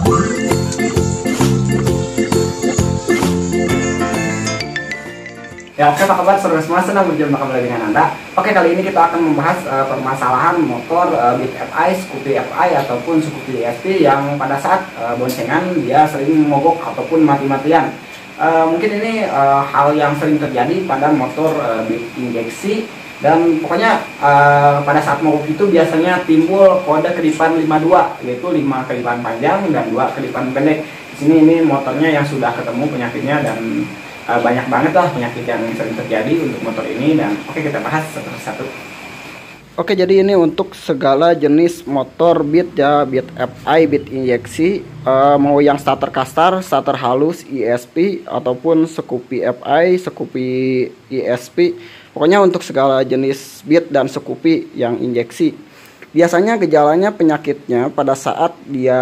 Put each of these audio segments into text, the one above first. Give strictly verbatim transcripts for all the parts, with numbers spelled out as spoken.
Ya, oke, apa kabar saudara semua, senang berjumpa kembali dengan Anda. Oke, kali ini kita akan membahas uh, permasalahan motor uh, Beat F I, Scoopy F I ataupun Scoopy E S P yang pada saat uh, boncengan dia sering mogok ataupun mati-matian. Uh, mungkin ini uh, hal yang sering terjadi pada motor uh, Beat injeksi, dan pokoknya uh, pada saat mogok itu biasanya timbul kode kedipan lima dua, yaitu lima kedipan panjang dan dua kedipan pendek. Di sini ini motornya yang sudah ketemu penyakitnya, dan Uh, banyak banget lah penyakit yang sering terjadi untuk motor ini, dan oke, kita bahas satu persatu. Oke, jadi ini untuk segala jenis motor Beat ya, Beat F I, Beat injeksi, uh, mau yang starter kastar, starter halus, E S P ataupun Scoopy F I, Scoopy E S P. Pokoknya untuk segala jenis Beat dan Scoopy yang injeksi. Biasanya gejalanya penyakitnya pada saat dia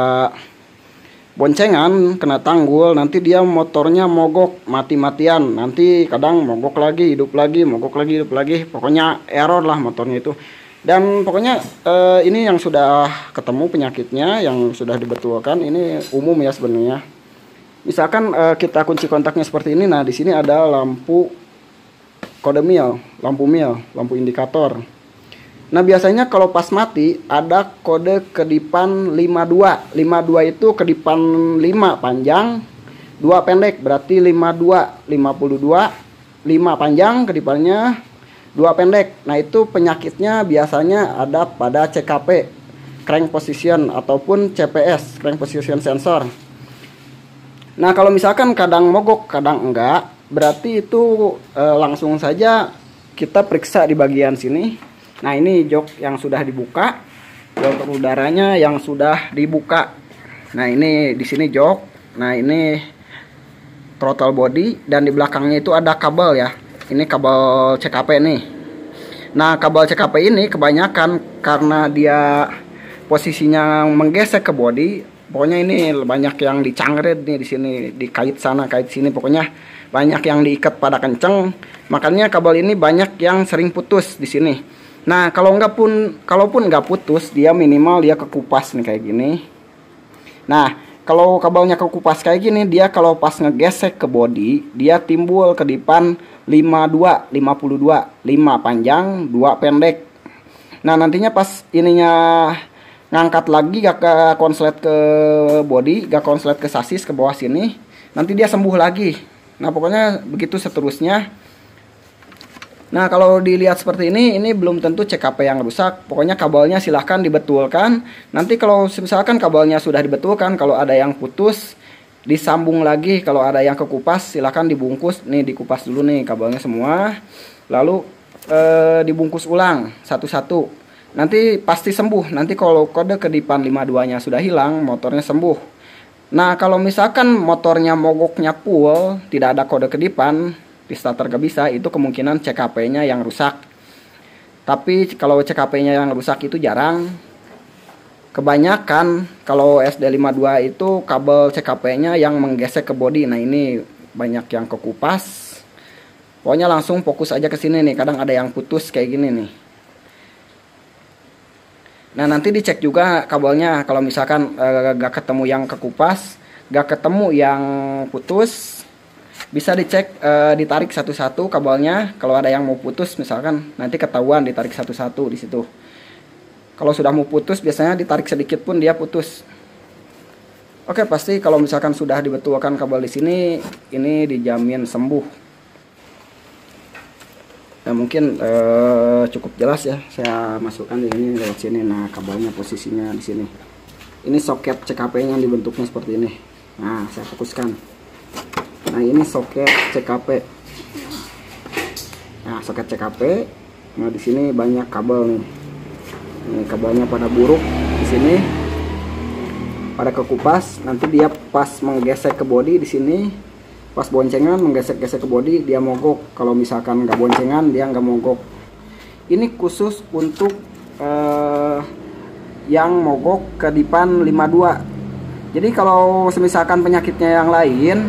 boncengan kena tanggul, nanti dia motornya mogok mati-matian, nanti kadang mogok lagi hidup lagi, mogok lagi hidup lagi, pokoknya error lah motornya itu. Dan pokoknya eh, ini yang sudah ketemu penyakitnya, yang sudah dibetulkan, ini umum ya sebenarnya. Misalkan eh, kita kunci kontaknya seperti ini, nah di sini ada lampu kode mil, lampu mil, lampu indikator. Nah, biasanya kalau pas mati ada kode kedipan lima dua. lima dua itu kedipan lima panjang, dua pendek, berarti lima dua, lima puluh dua, lima panjang kedipannya, dua pendek. Nah, itu penyakitnya biasanya ada pada C K P, crank position, ataupun C P S, crank position sensor. Nah, kalau misalkan kadang mogok, kadang enggak, berarti itu eh, langsung saja kita periksa di bagian sini. Nah, ini jok yang sudah dibuka, jok udaranya yang sudah dibuka. Nah, ini di sini jok. Nah, ini throttle body, dan di belakangnya itu ada kabel ya. Ini kabel C K P nih. Nah, kabel C K P ini kebanyakan karena dia posisinya menggesek ke body. Pokoknya ini banyak yang dicangret nih di sini, dikait sana, kait sini. Pokoknya banyak yang diikat pada kenceng. Makanya kabel ini banyak yang sering putus di sini. Nah, kalau nggak pun, kalaupun nggak putus, dia minimal dia kekupas nih kayak gini. Nah, kalau kabelnya kekupas kayak gini, dia kalau pas ngegesek ke body, dia timbul kedipan lima dua, lima puluh dua, lima panjang, dua pendek. Nah, nantinya pas ininya ngangkat lagi gak ke konslet ke body, gak konslet ke sasis ke bawah sini, nanti dia sembuh lagi. Nah, pokoknya begitu seterusnya. Nah, kalau dilihat seperti ini, ini belum tentu C K P yang rusak. Pokoknya kabelnya silahkan dibetulkan. Nanti kalau misalkan kabelnya sudah dibetulkan, kalau ada yang putus, disambung lagi. Kalau ada yang kekupas, silahkan dibungkus. Nih, dikupas dulu nih kabelnya semua. Lalu eh, dibungkus ulang satu-satu. Nanti pasti sembuh. Nanti kalau kode kedipan lima dua-nya sudah hilang, motornya sembuh. Nah, kalau misalkan motornya mogoknya full, tidak ada kode kedipan, di starter gak bisa, itu kemungkinan C K P-nya yang rusak. Tapi kalau C K P-nya yang rusak itu jarang. Kebanyakan kalau S D lima dua itu kabel C K P-nya yang menggesek ke body. Nah, ini banyak yang kekupas. Pokoknya langsung fokus aja ke sini nih. Kadang ada yang putus kayak gini nih. Nah, nanti dicek juga kabelnya. Kalau misalkan e, gak ketemu yang kekupas, gak ketemu yang putus, bisa dicek, e, ditarik satu-satu kabelnya. Kalau ada yang mau putus misalkan, nanti ketahuan ditarik satu-satu di situ. Kalau sudah mau putus, biasanya ditarik sedikit pun dia putus. Oke, pasti kalau misalkan sudah dibetulkan kabel di sini, ini dijamin sembuh. Nah, mungkin e, cukup jelas ya. Saya masukkan di ini lewat sini. Nah, kabelnya posisinya di sini. Ini soket C K P-nya dibentuknya seperti ini. Nah, saya fokuskan. Nah, ini soket C K P. Nah, soket C K P. Nah, di sini banyak kabel nih. Ini kabelnya pada buruk di sini. Pada kekupas, nanti dia pas menggesek ke body di sini. Pas boncengan menggesek-gesek ke body, dia mogok. Kalau misalkan nggak boncengan, dia nggak mogok. Ini khusus untuk eh, yang mogok kedipan lima dua. Jadi kalau misalkan penyakitnya yang lain,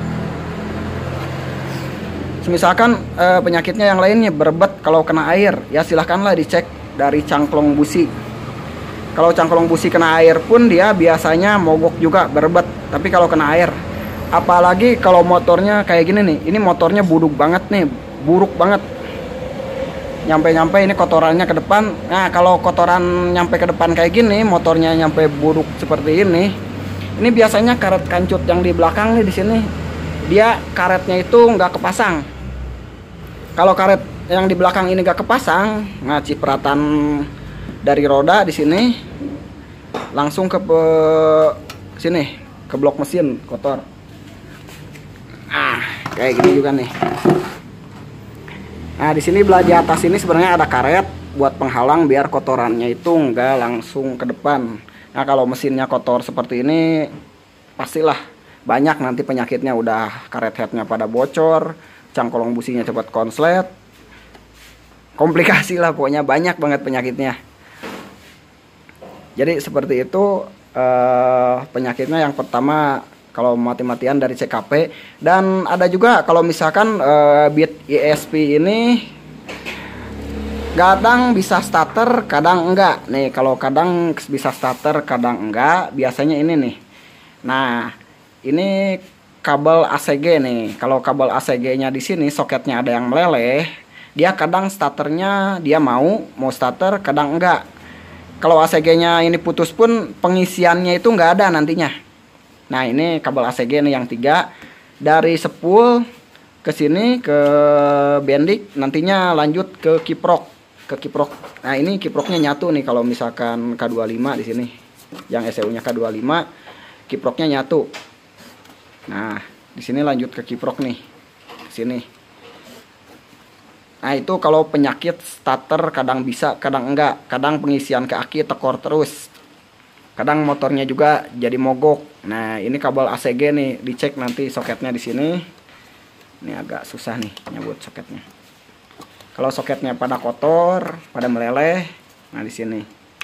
misalkan e, penyakitnya yang lainnya berbet kalau kena air, ya silahkanlah dicek dari cangklong busi. Kalau cangkolong busi kena air pun dia biasanya mogok juga, berebet. Tapi kalau kena air, apalagi kalau motornya kayak gini nih, ini motornya buruk banget nih, buruk banget. Nyampe-nyampe ini kotorannya ke depan. Nah, kalau kotoran nyampe ke depan kayak gini, motornya nyampe buruk seperti ini, ini biasanya karet kancut yang di belakang nih di sini, dia karetnya itu nggak kepasang. Kalau karet yang di belakang ini nggak kepasang, nah cipratan dari roda di sini langsung ke pe, sini ke blok mesin kotor. Ah, kayak gini juga nih. Nah, di sini belah di atas ini sebenarnya ada karet buat penghalang biar kotorannya itu nggak langsung ke depan. Nah, kalau mesinnya kotor seperti ini, pastilah banyak nanti penyakitnya. Udah karet headnya pada bocor, cangkolong businya cepat konslet, komplikasi lah pokoknya, banyak banget penyakitnya. Jadi seperti itu eh, penyakitnya. Yang pertama kalau mati-matian dari C K P, dan ada juga kalau misalkan eh, Beat E S P ini kadang bisa starter, kadang enggak. Nih kalau kadang bisa starter, kadang enggak. Biasanya ini nih. Nah, ini kabel A C G nih. Kalau kabel A C G-nya di sini soketnya ada yang meleleh, dia kadang starternya dia mau mau starter, kadang enggak. Kalau A C G-nya ini putus pun pengisiannya itu enggak ada nantinya. Nah, ini kabel A C G nih yang tiga, dari sepul ke sini ke bendik, nantinya lanjut ke kiprok. Ke kiprok. Nah, ini kiproknya nyatu nih kalau misalkan K dua puluh lima di sini. Yang S E U-nya K dua puluh lima, kiproknya nyatu. Nah, di sini lanjut ke kiprok nih. Ke sini. Nah, itu kalau penyakit starter kadang bisa, kadang enggak. Kadang pengisian ke aki tekor terus. Kadang motornya juga jadi mogok. Nah, ini kabel A C G nih, dicek nanti soketnya di sini. Ini agak susah nih nyabut soketnya. Kalau soketnya pada kotor, pada meleleh, nah di sini.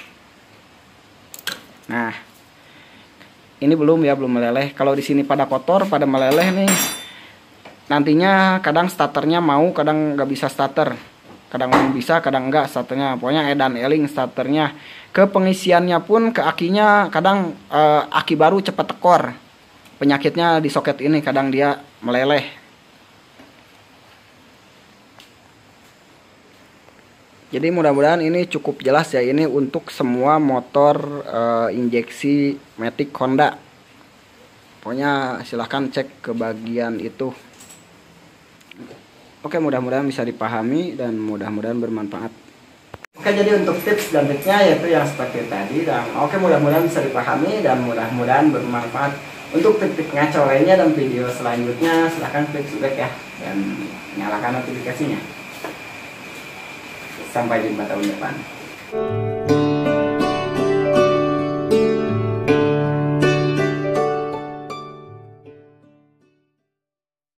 Nah, ini belum ya, belum meleleh. Kalau di sini pada kotor, pada meleleh nih, nantinya kadang starternya mau, kadang nggak bisa starter. Kadang bisa, kadang enggak starternya. Pokoknya edan eling starternya. Ke pengisiannya pun, ke akinya, kadang eh, aki baru cepat tekor. Penyakitnya di soket ini, kadang dia meleleh. Jadi mudah-mudahan ini cukup jelas ya. Ini untuk semua motor uh, injeksi Matic Honda. Pokoknya silahkan cek ke bagian itu. Oke, mudah-mudahan bisa dipahami dan mudah-mudahan bermanfaat. Oke, jadi untuk tips dan triknya yaitu yang seperti tadi. Dan oke, mudah-mudahan bisa dipahami dan mudah-mudahan bermanfaat. Untuk trik-trik ngaco lainnya dan video selanjutnya silahkan klik subscribe ya. Dan nyalakan notifikasinya. Sampai jumpa tahun depan.